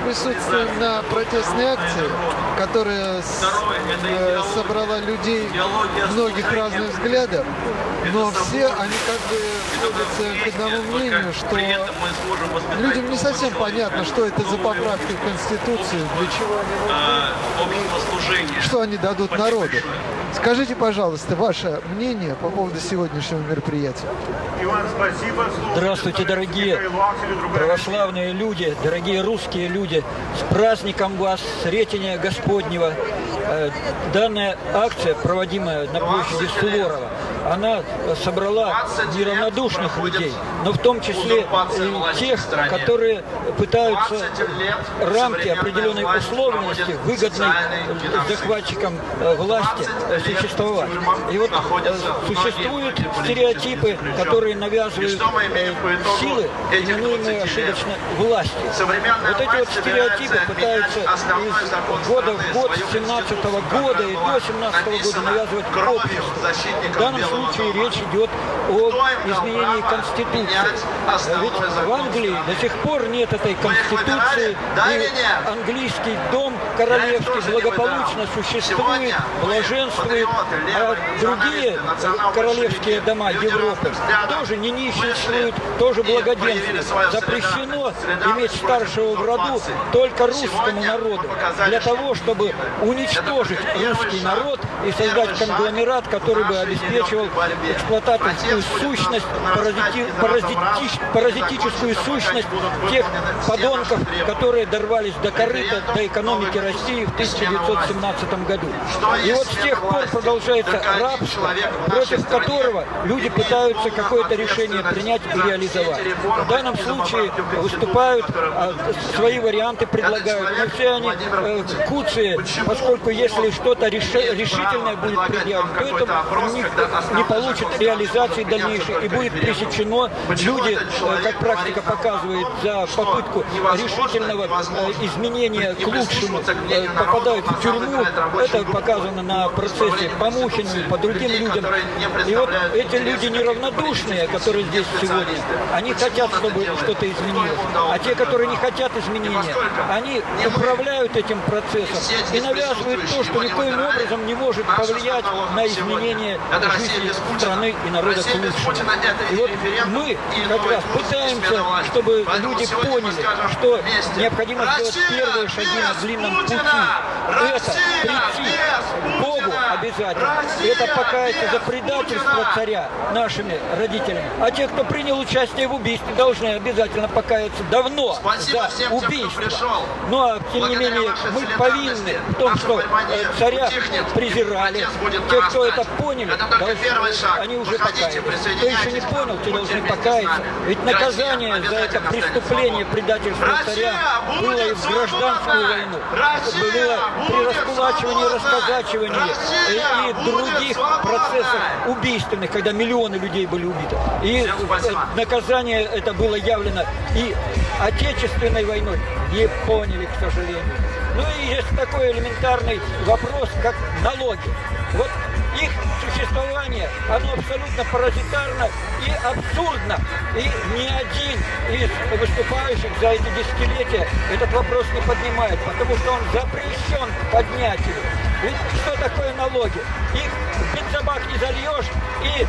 присутствуем на протестной акции, которая собрала людей многих разных взглядов, но все они как бы сходятся к одному мнению, что людям не совсем понятно, что это за поправки в Конституцию, для чего они нужны, что они дадут народу. Скажите, пожалуйста, ваше мнение по поводу сегодняшнего мероприятия. Здравствуйте, дорогие православные люди, дорогие русские люди. С праздником вас, Сретения Господнего. Данная акция, проводимая на площади Суворова, она собрала неравнодушных людей, но в том числе и тех, которые пытаются рамки определенной условности, выгодной захватчикам власти, существовать. И вот существуют стереотипы, которые навязывают силы, именуемые ошибочно властью. Вот эти вот стереотипы пытаются из года в год, с 17 года и до 17 года навязывать обществу. В данном случае речь идет о изменении Конституции. Ведь в Англии до сих пор нет этой Конституции, и английский дом королевский благополучно существует, блаженствует, а другие королевские дома Европы тоже не нищенствуют, тоже благоденствуют. Запрещено иметь старшего в роду только русскому народу, для того, чтобы уничтожить русский народ и создать конгломерат, который бы обеспечивал эксплуататорскую сущность, паразитическую сущность тех подонков, которые дорвались до корыта, до экономики России в 1917 году. И вот с тех пор продолжается рабство, против которого люди пытаются какое-то решение принять и реализовать. В данном случае выступают, свои варианты предлагают, но все они куцые, поскольку если что-то решительное будет предъявлено, то это не получит реализации дальнейшей и будет пресечено. Люди, как практика показывает, за попытку решительного изменения к лучшему попадают в тюрьму. Это показано на процессе по Мухину, по другим людям. И вот эти люди неравнодушные, которые здесь сегодня, они хотят, чтобы что-то изменилось. А те, которые не хотят изменения, они управляют этим процессом и навязывают то, что никоим образом не может повлиять на изменение жизни страны и народа к лучшему. И вот мы как раз пытаемся, чтобы люди поняли, что необходимо сделать первые шаги на длинном пути. Это прийти к Богу обязательно. Это покаяться за предательство царя нашими родителями. А те, кто принял участие в убийстве, должны обязательно покаяться давно за убийство. Ну а тем не менее мы повинны в том, что царя презирали. Те, кто это поняли, они уже покаялись. Кто еще не понял, те должны покаяться. Ведь наказание за это преступление предательства царя было и в гражданскую войну, было при раскулачивании, расказачивании и других процессах убийственных, когда миллионы людей были убиты. И наказание это было явлено и Отечественной войной, и поняли, к сожалению. Ну и есть такой элементарный вопрос, как налоги. Вот их существование, оно абсолютно паразитарно и абсурдно. И ни один из выступающих за эти десятилетия этот вопрос не поднимает, потому что он запрещен поднятию. Ведь что такое налоги? Их в бензобак не зальешь и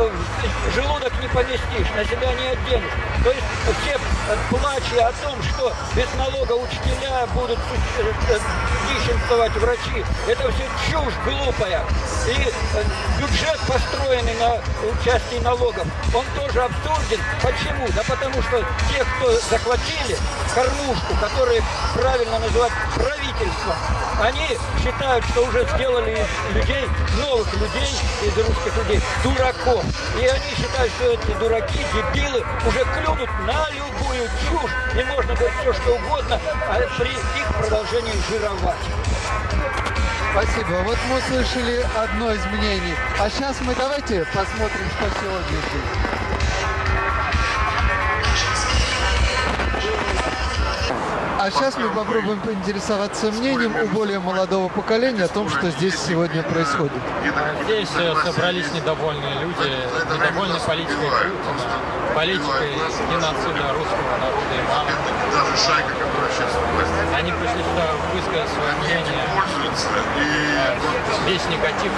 желудок не поместишь, на себя не оденешь. То есть все плачи о том, что без налога учителя будут нищенствовать врачи, это все чушь глупая. И бюджет, построенный на участии налогов, он тоже абсурден. Почему? Да потому что те, кто захватили кормушку, которые правильно называть правительством, они считают, что уже сделали из людей, новых людей, из русских людей, дураков. И они считают, что эти дураки, дебилы, уже клюнут на любую чушь. И можно говорить все, что угодно, а при их продолжении жировать. Спасибо. Вот мы услышали одно из мнений. А сейчас мы давайте посмотрим, что сегодня здесь. А сейчас мы попробуем поинтересоваться мнением у более молодого поколения о том, что здесь сегодня происходит. Здесь собрались недовольные люди, недовольны политикой Путина, политикой геноцида русского народа и мамы. Они пришли сюда высказать свое мнение, весь негатив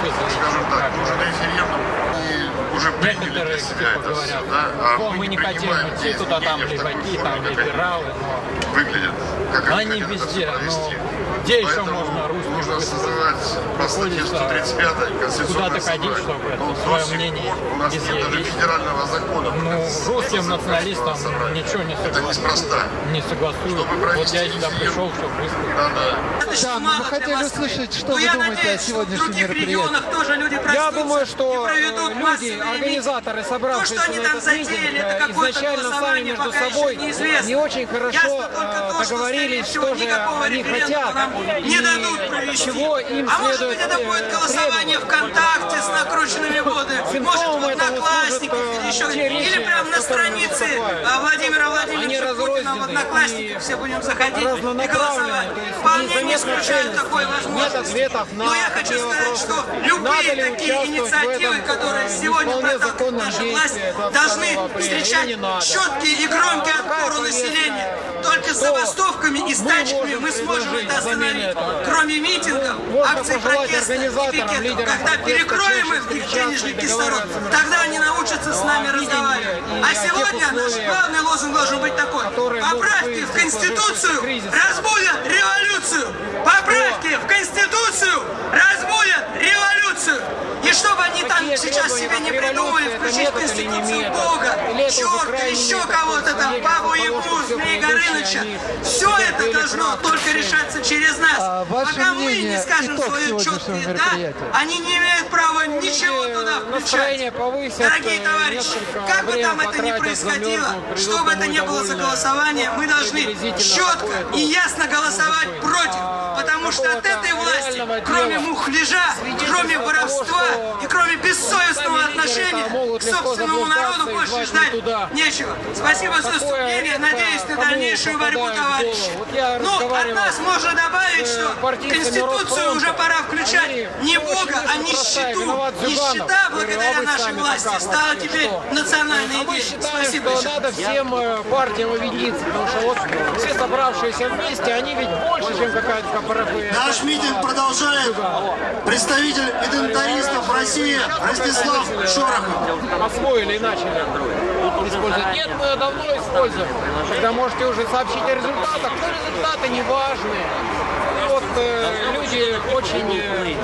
некоторые типа говорят, мы не хотим идти туда, там леваки, там либералы, но они везде, но где еще можно русским высказать? Приходится куда-то ходить, чтобы свое мнение изъявить. Ну, русским националистам ничего не согласуют. Вот я сюда пришел, чтобы высказать. Да, мы хотели услышать, что вы думаете о сегодняшнем мероприятии. Я думаю, что люди, организаторы, собравшиеся на этот митинг, изначально сами между собой не очень хорошо договорились, что же они хотят и чего им следует это будет голосование ВКонтакте с накрученными водами, может в Одноклассниках или прям на странице Владимира Владимировича Путина в Одноклассниках все будем заходить и голосовать. Вполне не исключаю такой возможности. Но я хочу сказать, что любые такие инициативы, которые сегодня проталкивает наша власть, должны встречать четкие и громкие отпоры населения. Только с забастовками и стачками мы сможем это остановить. Кроме митингов, акций протеста и пикетов, когда перекроем их денежный кислород, тогда они научатся с нами разговаривать. А сегодня наш главный лозунг должен быть такой: поправки в Конституцию разбудят революцию! Поправки в Конституцию разбудят революцию! И чтобы они там сейчас себе не придумали включить в Конституцию Бога, черта, еще кого-то там, Бабу Ягу, Змея Горыныча, все это должно только решаться через нас. Пока мы не скажем свое четкое «да», они не имеют права ничего туда включать. Дорогие товарищи, как бы там это ни происходило, что бы это ни было за голосование, мы должны четко и ясно голосовать против. Потому что от этой власти, кроме мухляжа, кроме воровства и кроме бессовестного отношения к собственному народу, больше ждать нечего. Спасибо за выступление. Надеюсь на дальнейшую борьбу, товарищи. Ну, от нас можно добавить, что Конституцию уже пора включать не Бога, а нищету. Нищета, благодаря нашей власти, стала теперь национальной идеей. Спасибо. Надо всем партиям объединиться, потому что вот все собравшиеся вместе, они ведь больше, чем какая-то КПРФ. Наш митинг продолжает представитель идентаристов России Ростислав Шорохов. Освоили и начали использовать. Нет, мы давно используем. Когда можете уже сообщить о результатах, но результаты не важны. Вот люди очень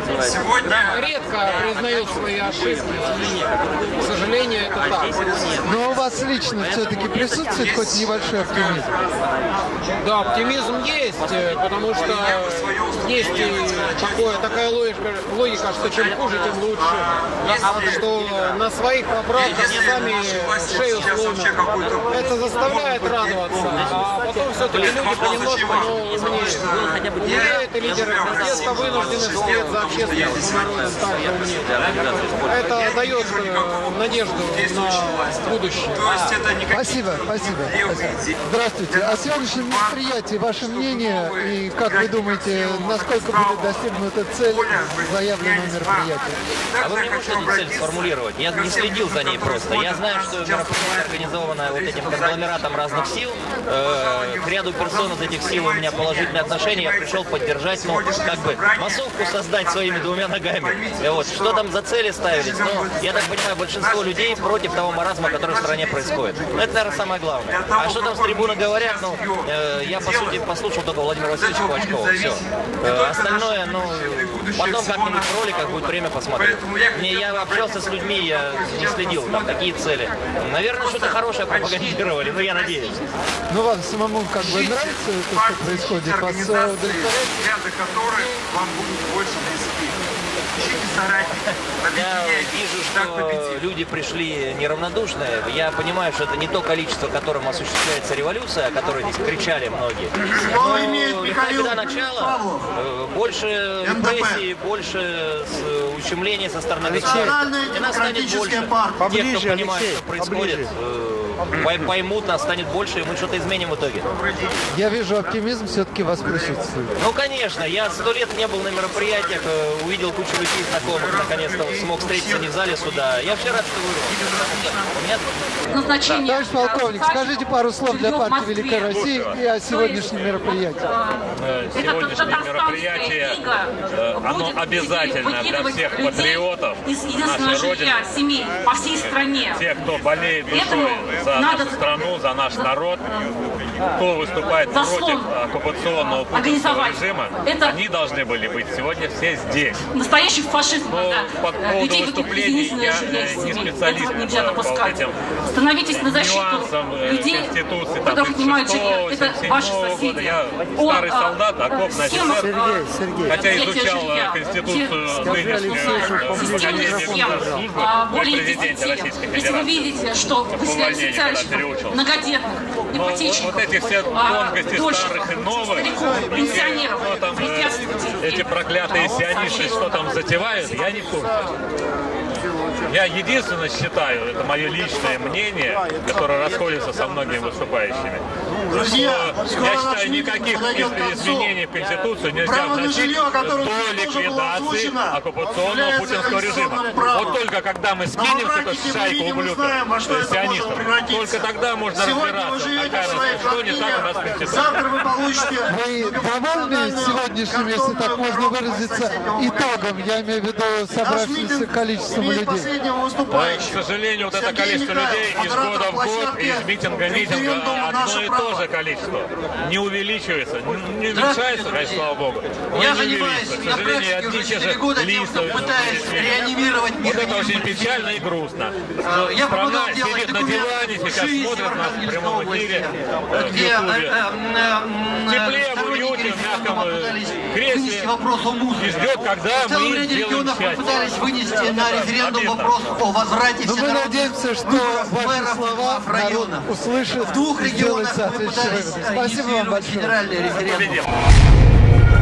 редко признают свои ошибки. И, к сожалению, это так. Но у вас лично все-таки присутствует хоть небольшой оптимизм? Да, оптимизм есть, потому что есть такая логика, что чем хуже, тем лучше. Что на своих поправках сами шею сломят. Это заставляет радоваться. А потом все-таки люди понемножку умнеют. Это лидеры протеста вынуждены вслед за общественным народом также умнеть. Это дает надежду на будущее. Спасибо, спасибо. Здравствуйте. О сегодняшнем мероприятии ваше мнение и как вы думаете, насколько будет достигнута цель заявленного мероприятия? А вы мне можете цель сформулировать? Я не следил за ней просто. Я знаю, что мероприятие организовано вот этим конгломератом разных сил. К ряду персон из этих сил у меня положительные отношения. Я пришел поддержать, ну, как бы, массовку создать своими двумя ногами. Вот. Что там за цели ставились? Ну, я так понимаю, большинство людей против того маразма, который в стране происходит. Ну, это, наверное, самое главное. А что там с трибуны говорят, ну, я, по сути, послушал только Владимира Васильевича Клочкова. Все. Остальное, ну, потом как-нибудь в роликах будет время посмотреть. Я общался с людьми, я не следил, там, какие цели. Наверное, что-то хорошее пропагандировали, но я надеюсь. Ну, вам самому как бы нравится то, что происходит? Вас удовлетворяет? Вам будет больше близки. Я вижу, что люди пришли неравнодушные. Я понимаю, что это не то количество, которым осуществляется революция, о которой здесь кричали многие. Но когда начало, больше репрессий, больше ущемлений со стороны государства. И нас станет больше тех, кто понимает, что происходит. поймут, нас станет больше, и мы что-то изменим в итоге. Я вижу, оптимизм все-таки вас присутствует. Ну, конечно, я 100 лет не был на мероприятиях, увидел кучу людей знакомых, наконец-то смог встретиться не в зале суда. Я вообще рад, что вырвал. Товарищ полковник, скажите пару слов для партии Великой России и о сегодняшнем мероприятии. Сегодняшнее мероприятие, оно обязательно для всех патриотов нашей Родины, семей по всей стране. Те, кто болеет душой за нашу страну, за наш народ, кто выступает против оккупационного путинского режима, они должны были быть сегодня все здесь. Настоящий фашизм. Но по поводу выступлений я не специалист по этим становитесь на защиту людей, Конституции, которые понимают, что это ваши соседи. Я старый солдат, окопный офицер, хотя изучал Конституцию нынешнюю более 10 лет. Если вы видите, что выселяют социальщиков, многодетных, ипотечников, вот эти все тонкости старых и новых, пенсионеров, эти проклятые сионисты, что там затевают, я не в курсе. Я единственное считаю, это мое личное мнение, которое расходится со многими выступающими, Друзья, я считаю, никаких изменений в Конституцию нельзя вносить до ликвидации оккупационного путинского режима. Вот только когда мы скинем эту шайку ублюдков, сионистов, только тогда можно разбираться, что не так у нас в Конституции. Вы довольны сегодняшним, если так можно выразиться, итогом, я имею в виду собравшимся количеством людей? К сожалению, вот это количество людей из года в год, из митинга в митинг, одно и то же количество. Не увеличивается, не уменьшается, конечно, слава богу. Я занимаюсь на практике уже 4 года тем, кто пытается реанимировать вот это очень печально и грустно. Я Страна сидит на диване, сейчас смотрит нас в прямом эфире в Ютубе. Теплее, в уюте, в мягком кресле и ждет, когда мы сделаем счастье. Пытались вынести на референдум вопрос о возврате мы надеемся, что ваши слова народ услышит в 2 регионах. Спасибо вам большое. Федеральный референдум.